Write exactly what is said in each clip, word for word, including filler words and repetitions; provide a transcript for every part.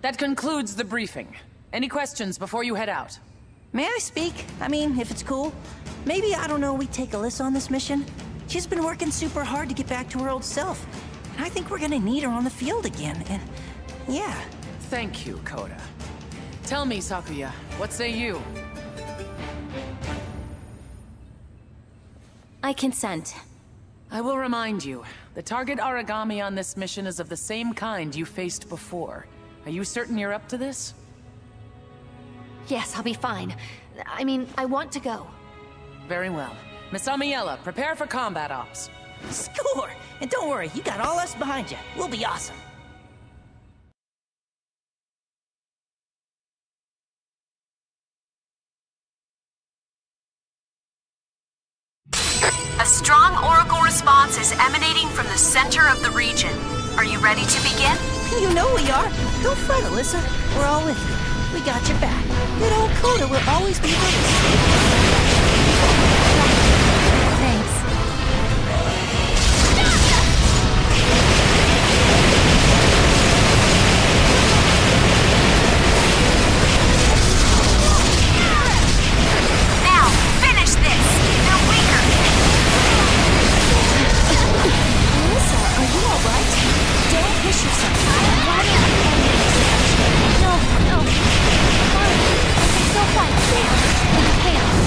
That concludes the briefing. Any questions before you head out? May I speak? I mean, if it's cool. Maybe, I don't know, we take Alyssa on this mission? She's been working super hard to get back to her old self. And I think we're gonna need her on the field again, and... yeah. Thank you, Koda. Tell me, Sakuya, what say you? I consent. I will remind you, the target Aragami on this mission is of the same kind you faced before. Are you certain you're up to this? Yes, I'll be fine. I mean, I want to go. Very well. Miss Amiella, prepare for combat ops. Score! And don't worry, you got all us behind you. We'll be awesome. A strong Oracle response is emanating from the center of the region. Are you ready to begin? You know we are. Don't fret, Alyssa. We're all with you. We got your back. Good old Koda will always be with us. Thanks. Now, finish this! They're weaker! Melissa, are you alright? Don't push yourself. No, no. Fine. I'm so fine. There. You can.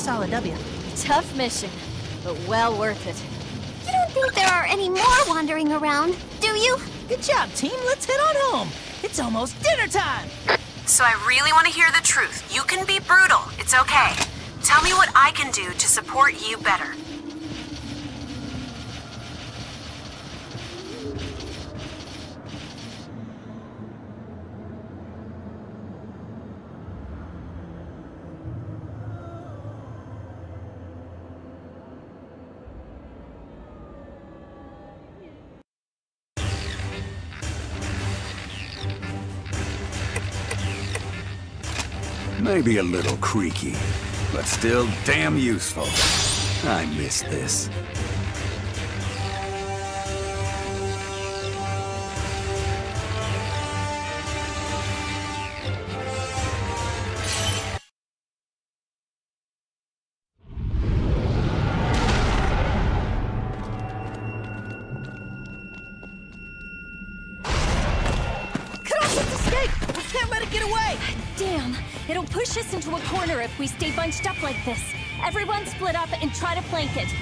solid W. Tough mission, but well worth it. You don't think there are any more wandering around, do you? Good job, team. Let's head on home. It's almost dinner time. So I really want to hear the truth. You can be brutal. It's okay. Tell me what I can do to support you better. Maybe a little creaky, but still damn useful. I miss this. Damn, it'll push us into a corner if we stay bunched up like this. Everyone split up and try to flank it.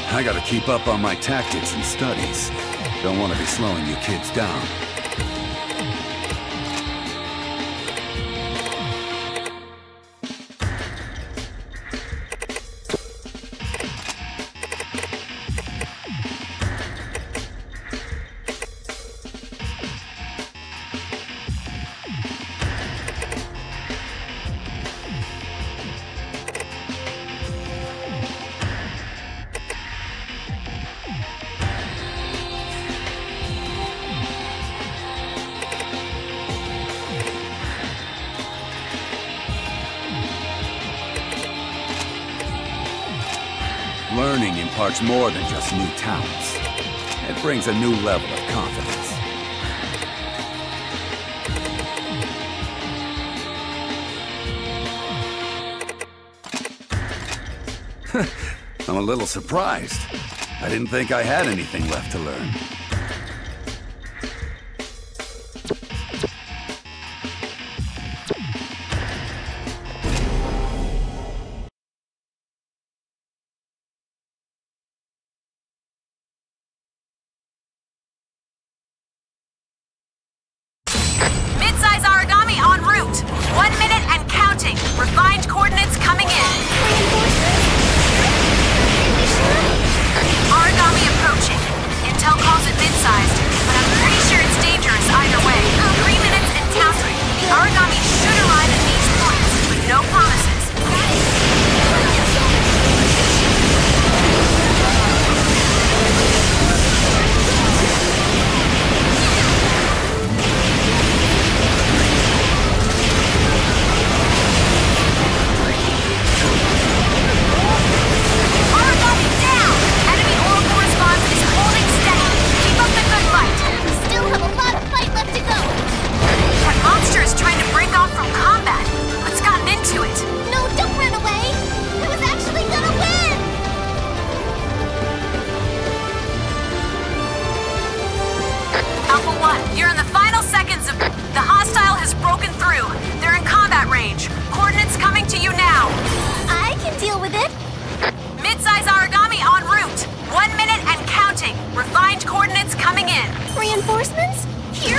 I gotta keep up on my tactics and studies. Don't want to be slowing you kids down. Learning imparts more than just new talents. It brings a new level of confidence. I'm a little surprised. I didn't think I had anything left to learn. Mid-size origami en route. One minute and counting. Refined coordinates coming in. Origami approaching. Intel calls it mid-sized, but I'm pretty sure it's dangerous either way. Three minutes and counting. The origami should arrive at these points, but no promises. Reinforcements? Here?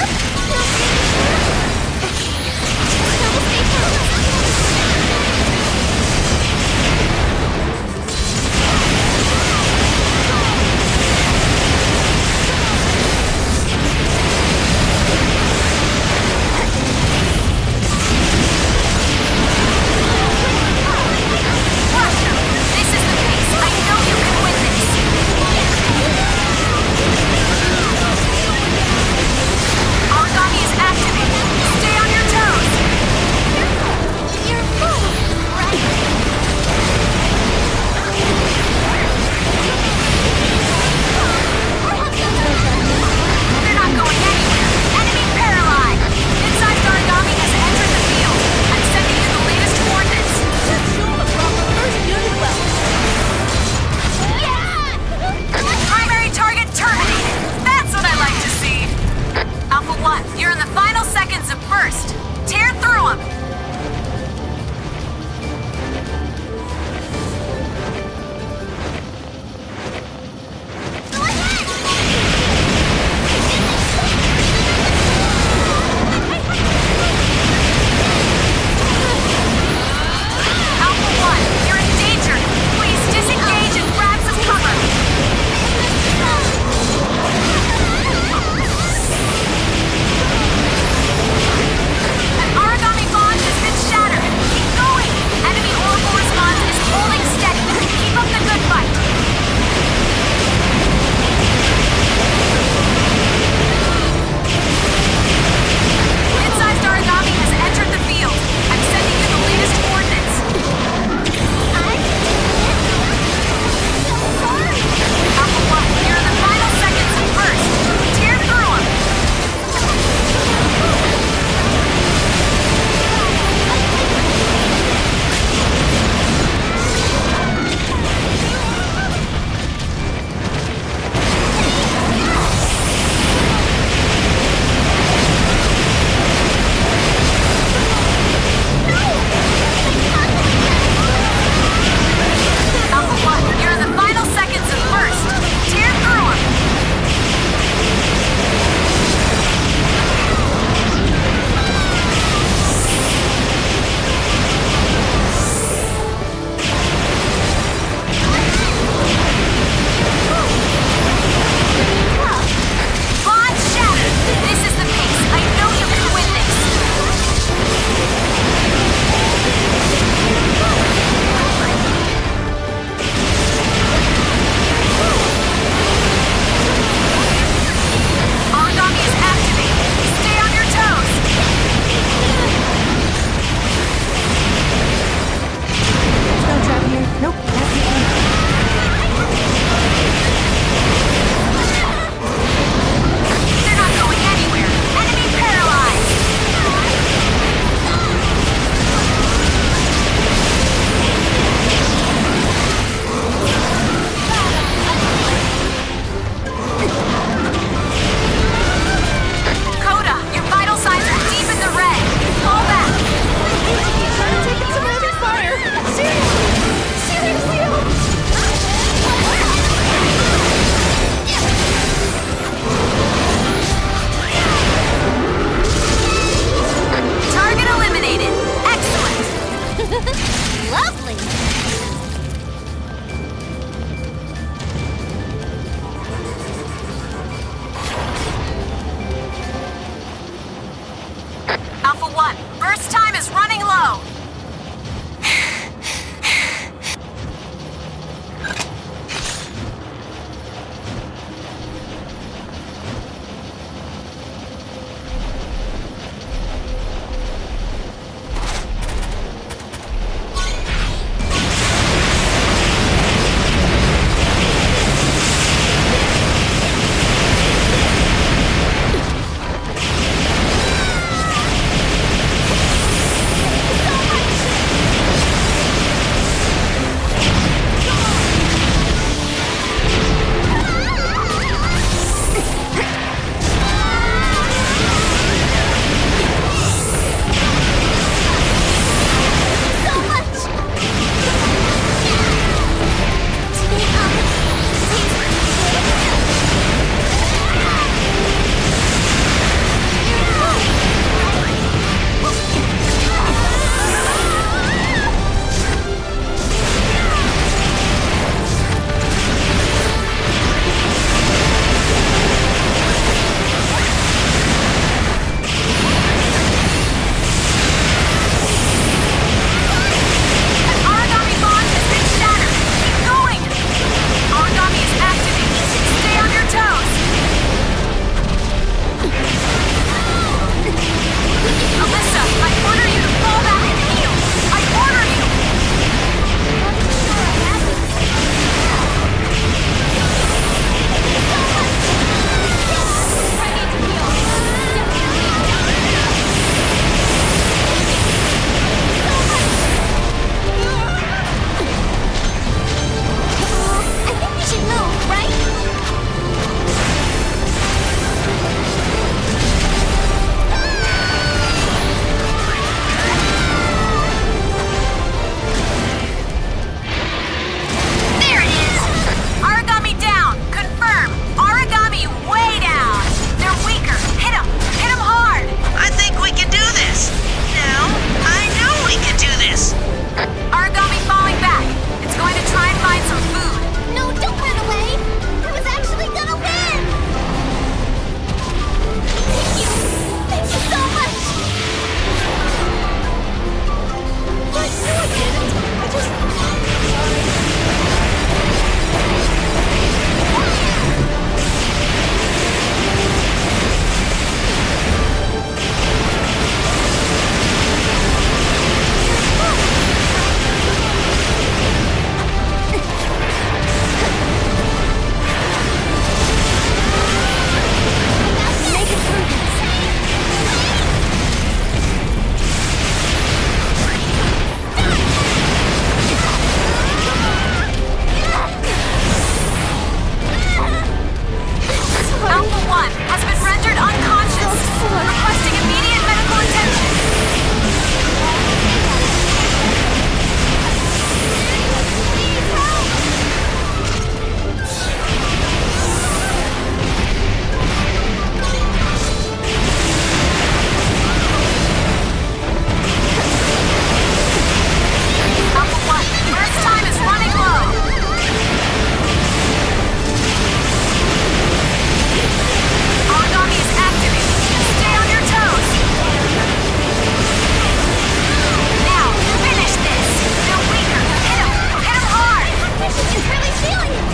feeling it!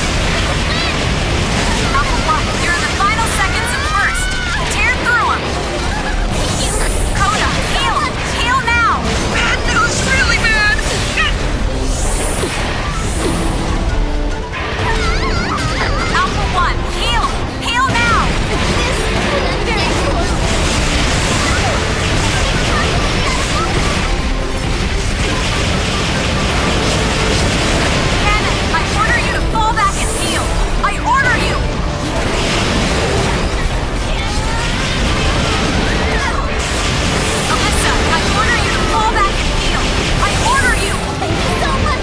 Alpha One, you're in the final seconds of first. Tear through him. Coda, heal! Heal now! Bad news, really bad! Alpha One, heal! Heal now! This is very close. Cannon, I order you to fall back and heal! I order you! Alyssa, I order you to fall back and heal! I order you! Thank you so much.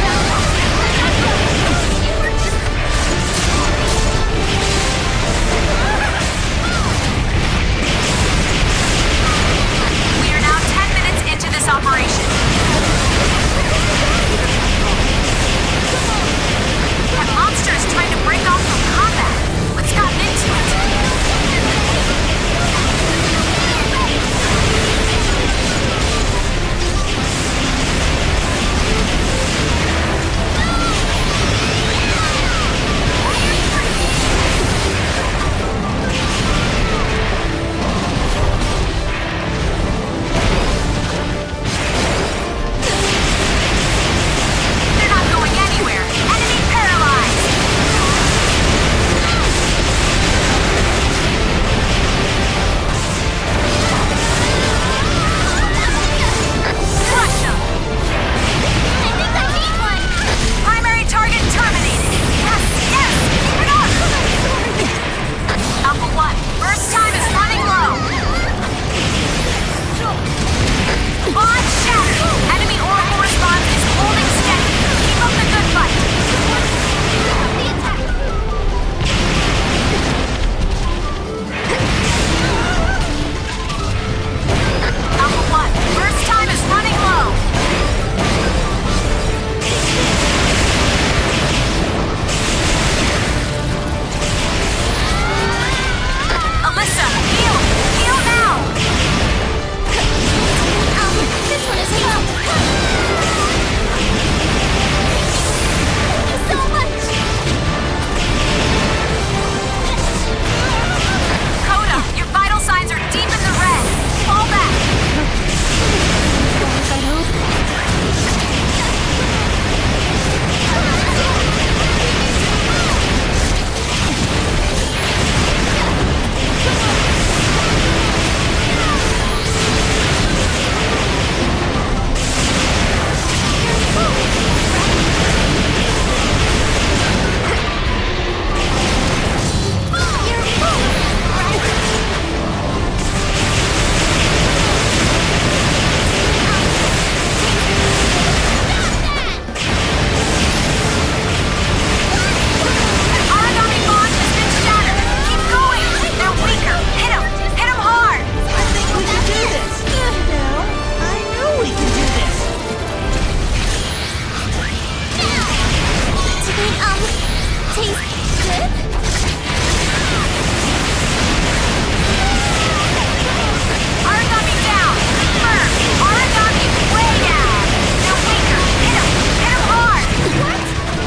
We are now ten minutes into this operation. That monster is trying to break off from combat. What's gotten into it? They're not going anywhere. Enemy paralyzed. Crush them. I think I need one. Primary target terminated. Yes, yes, keep it up. Alpha One, first time is running low. Bond shattered. Enemy orbital response is holding steady. Keep up the good fight. The attack. Alpha One, first time is running low. Alyssa, heal! Heal now! Um, this one is healed. Thank you so much. Coda, your vital signs are deep in the red. Fall back. Origami bond has been shattered. Keep going. They're weaker. Hit 'em. Hit 'em hard. I think we can do this. Now, I know we can do this. Do they, um, taste good? Origami down. Confirm. Origami way down. They're weaker. Hit 'em. Hit 'em hard. What?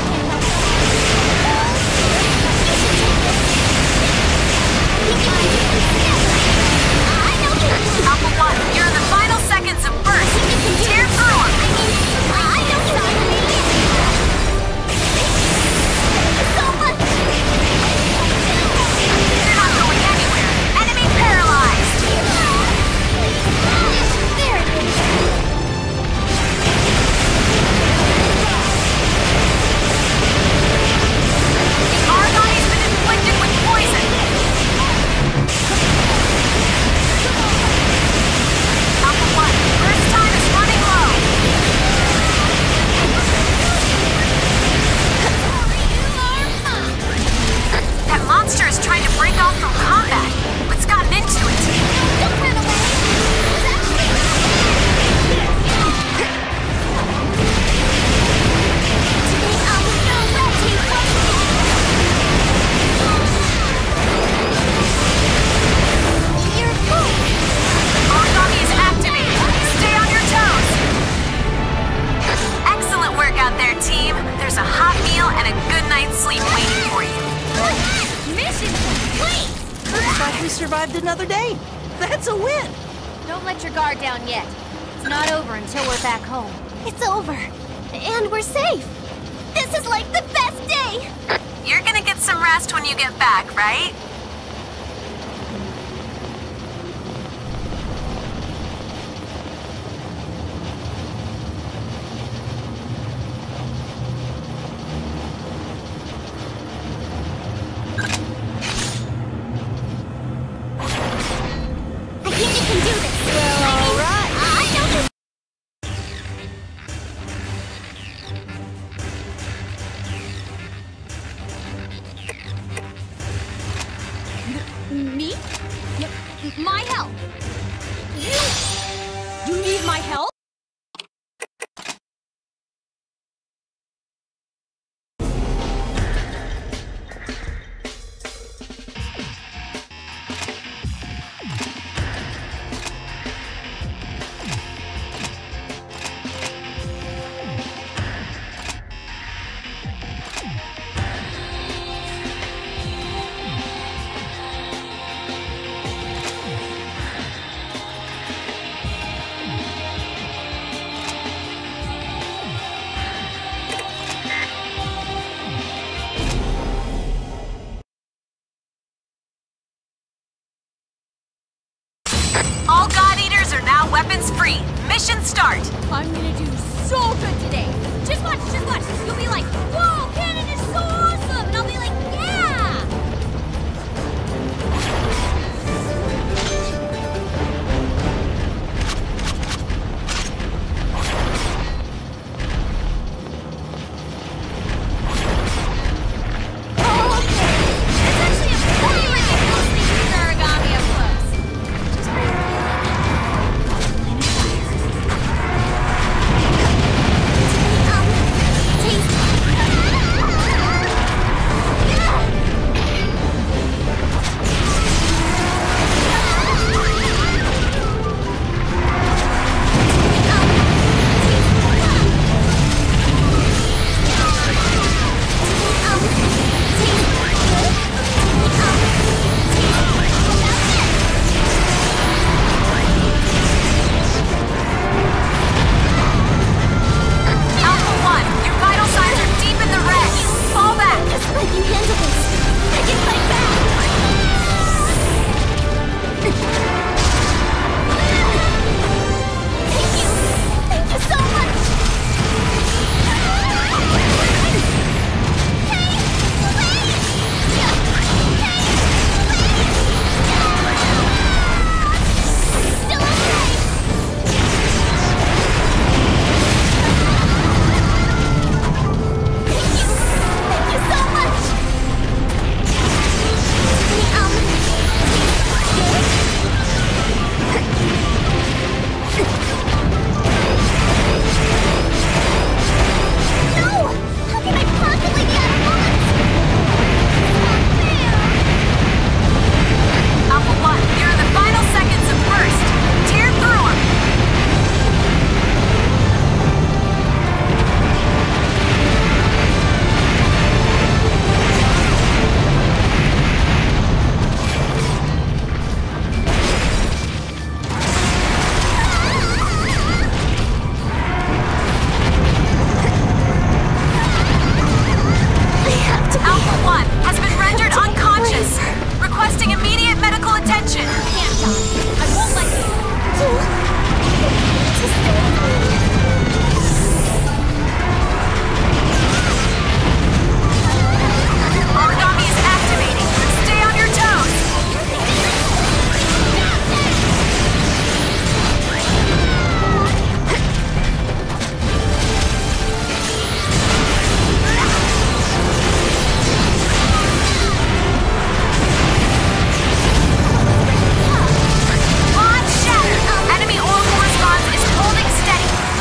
You should take this. You can do this. I know you can do it. Alpha One, you're in the final seconds of first. Tear through 'em. I mean, I know you can do it. Thank you so much. sleep waiting for you. Mission complete! Looks like we survived another day. That's a win. Don't let your guard down yet. It's not over until we're back home. It's over. And we're safe. This is like the best day! You're gonna get some rest when you get back, right? I think you can do this. Well, all right. I know this. Me? Yep. My help. You... You need my help? All God Eaters are now weapons free. Mission start. I'm gonna do so good today. Just watch, just watch. You'll be like, whoa, cannon is so awesome! And I'll be like, yeah! Oh, okay. It's actually a pretty ridiculously cute origami up close. Just Alpha One, your vital signs are deep in the red. Fall back. Just let you handle this. I can fight back. Thank you. Thank you so much. Hey, wait. Hey, still okay. Thank you. Thank you so much. No! How can I possibly be out of bullets? Not fair. Alpha One, you're in the final seconds of burst. Tear through them. I have to be. Alpha One has been rendered unconscious. Requesting immediate medical attention. can't die. I won't let you. To, to stay with me. Origami is activating. Stay on your toes. Launch shatter. Enemy orbital response is holding steady.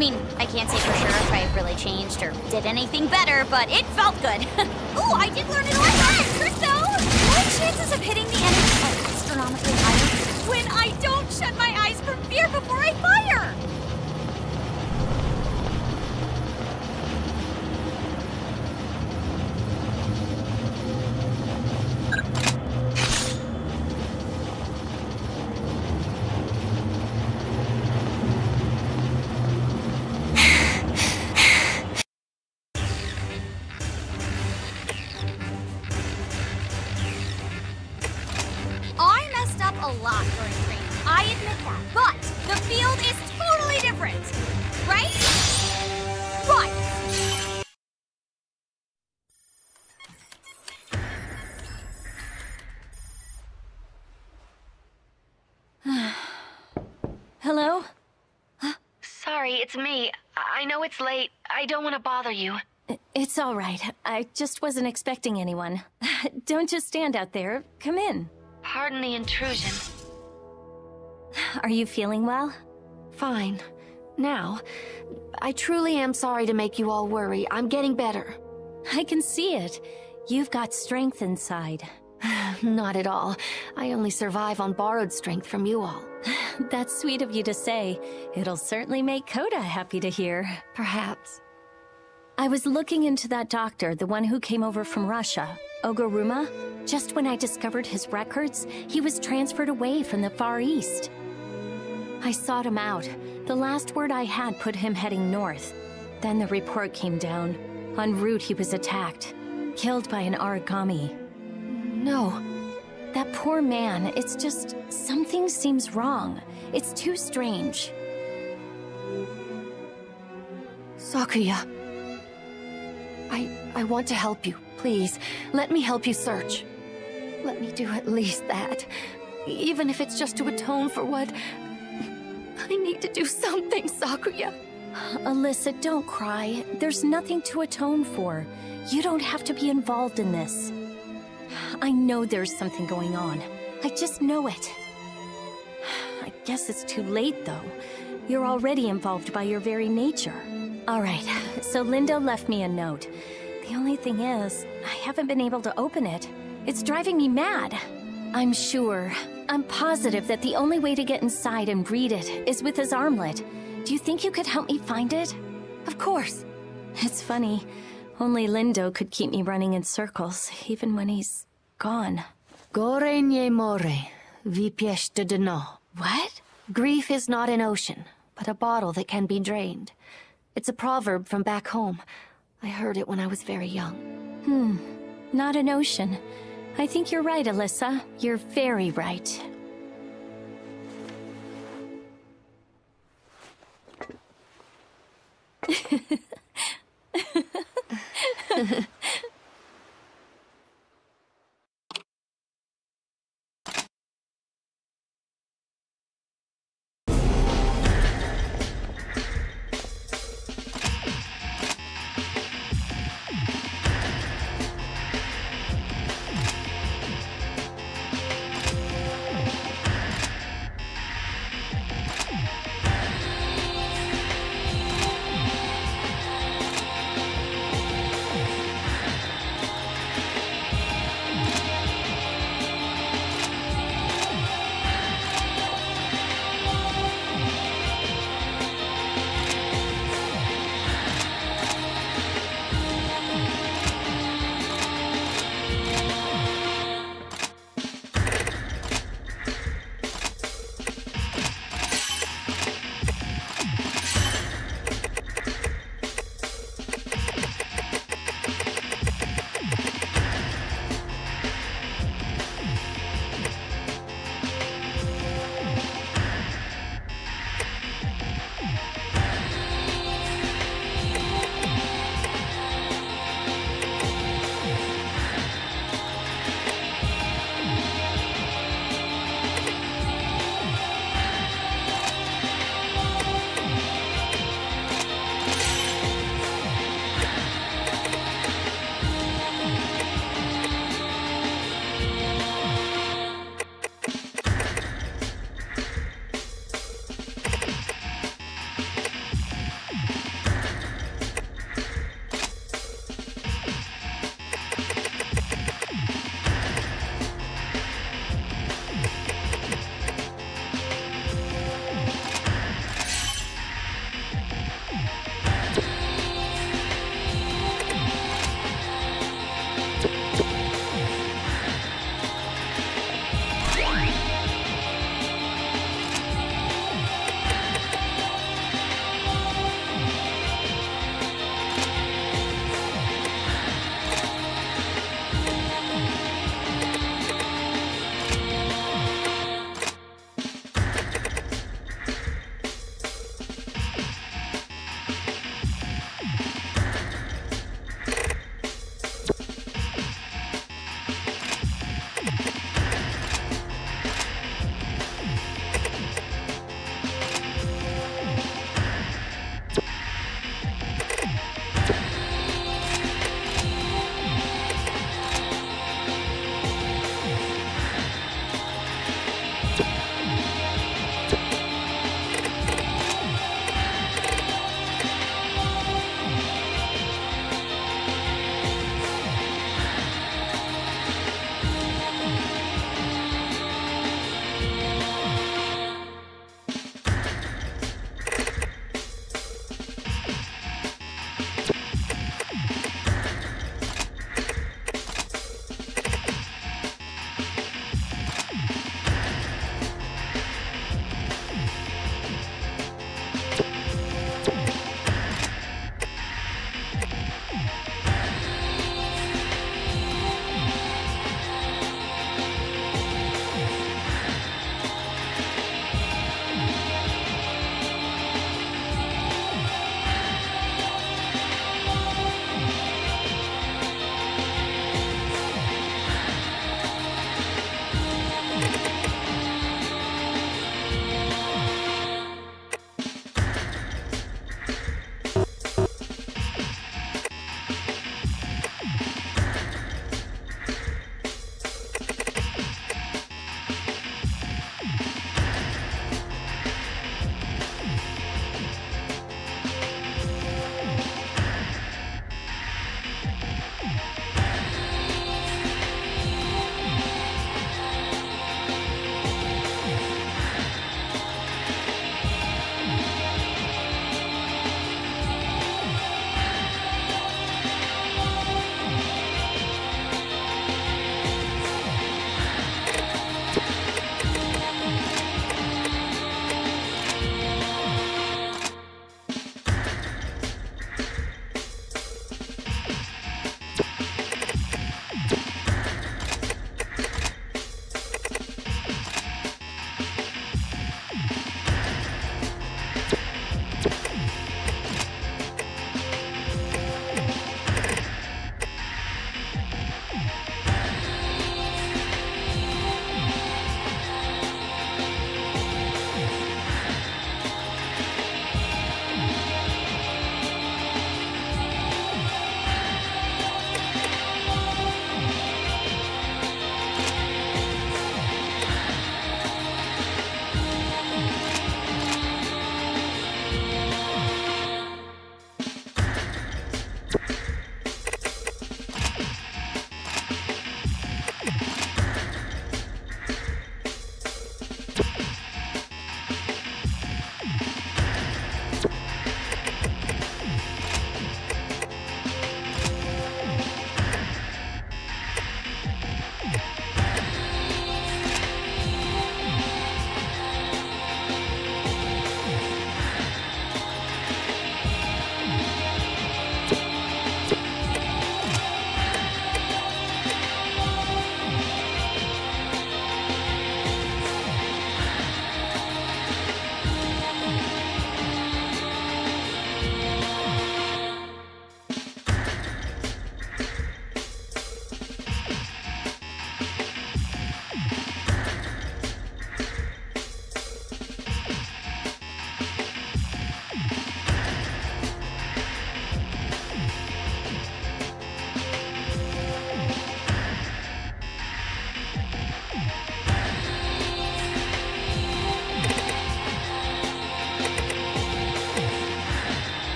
mean, I can't say for sure if I really changed or did anything better, but it felt good. Ooh, I did learn an electric trick though! What chances of hitting the enemy are astronomically higher when I don't shut my eyes from fear before I fire? A lot during training, I admit that, but the field is totally different, right? Right! Hello? Sorry, it's me. I know it's late. I don't want to bother you. It's all right. I just wasn't expecting anyone. Don't just stand out there. Come in. Pardon the intrusion. Are you feeling well? Fine. Now, I truly am sorry to make you all worry. I'm getting better. I can see it. You've got strength inside. Not at all. I only survive on borrowed strength from you all. That's sweet of you to say. It'll certainly make Koda happy to hear. Perhaps. I was looking into that doctor, the one who came over from Russia, Oguruma. Just when I discovered his records, he was transferred away from the Far East. I sought him out. The last word I had put him heading north. Then the report came down. En route, he was attacked, killed by an Aragami. No. That poor man, it's just, something seems wrong. It's too strange. Sakuya. I, I want to help you. Please, let me help you search. Let me do at least that. Even if it's just to atone for what... I need to do something, Sakuya. Alyssa, don't cry. There's nothing to atone for. You don't have to be involved in this. I know there's something going on. I just know it. I guess it's too late, though. You're already involved by your very nature. All right, so Lindo left me a note. The only thing is, I haven't been able to open it. It's driving me mad. I'm sure, I'm positive that the only way to get inside and read it is with his armlet. Do you think you could help me find it? Of course. It's funny. Only Lindo could keep me running in circles, even when he's gone. Gore nie more, vypiešte dno. What? Grief is not an ocean, but a bottle that can be drained. It's a proverb from back home. I heard it when I was very young. Hmm. Not an ocean. I think you're right, Alyssa. You're very right.